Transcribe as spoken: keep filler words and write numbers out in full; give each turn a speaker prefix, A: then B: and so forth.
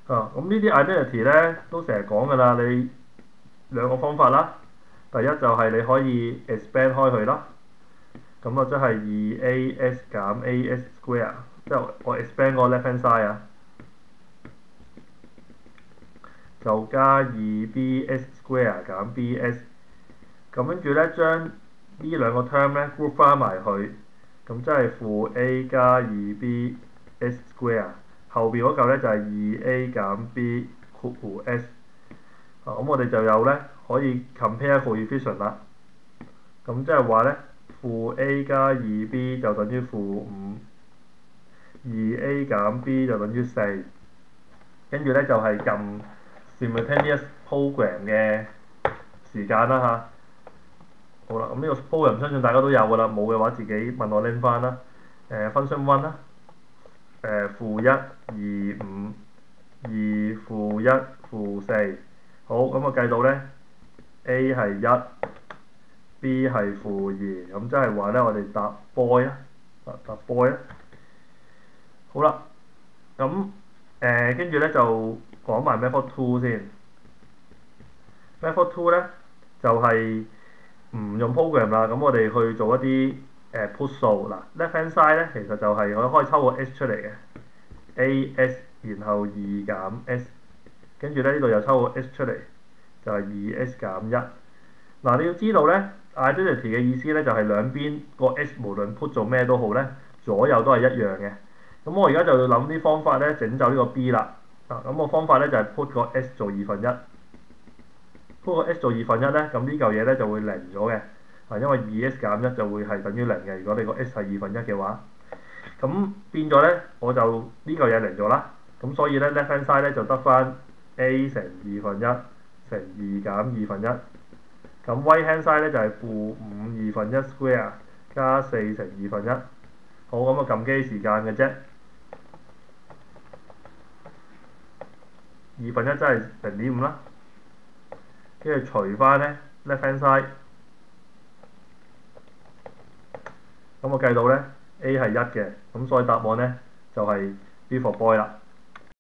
A: 啊，咁呢啲 identity 咧都成日講㗎啦，你兩個方法啦。第一就係你可以 expand 開佢啦，咁啊即係二 a s 減 a s square，即係我 expand 個 left hand side 啊，就加二 b s square 減 b s，咁跟住咧將呢兩個 term 咧 group 翻埋去，咁即係負 a 加二 b s square，後邊嗰嚿咧就係二 a 減 b 括弧 s。啊，咁我哋就有咧可以 compare coefficient 啦。咁即係話咧，負 a 加二 b 就等於負五，二 a 減 b 就等於四。跟住咧就係、是、撳 simultaneous program 嘅時間啦嚇。好啦，咁呢個 program 相信大家都有㗎啦，冇嘅話自己問我拎翻啦。誒、呃、function one 啦，誒負一、二、五、二負一、負四。好，咁我計到咧 A 係一。B 係負二，咁即係話咧，我哋答 boy 啊，答 boy 啊。好啦，咁誒跟住咧就講埋 method two 先。method two 咧就係、是、唔用 program 啦，咁我哋去做一啲誒、呃、put 數嗱 left hand side 咧其實就係我可以抽個 s 出嚟嘅 a s， 然後二減 s， 跟住咧呢度又抽個 s 出嚟，就係、是、二 s 減一。嗱，你要知道咧。identity 嘅意思咧就係、是、兩邊個 s 無論 put 做咩都好咧，左右都係一樣嘅。咁我而家就要諗啲方法咧整走呢個 b 啦。啊，咁個方法咧就係、是、put 個 s 做二分一。put 個 s 做二分一咧，咁呢嚿嘢咧就會零咗嘅。啊，因為二 s 減一就會係等於零嘅。如果你個 s 係二分一嘅話，咁變咗咧我就呢嚿嘢零咗啦。咁所以咧 left hand side 咧就得翻 a 乘二分一乘二減二分一。咁 right hand side 咧就係負五二分一 square 加四乘二分一。好，咁啊撳機時間嘅啫。二分一真係零點五啦。跟住除翻咧 left hand side，咁我計到咧 A 係一嘅，咁所以答案咧就係 B for boy 啦。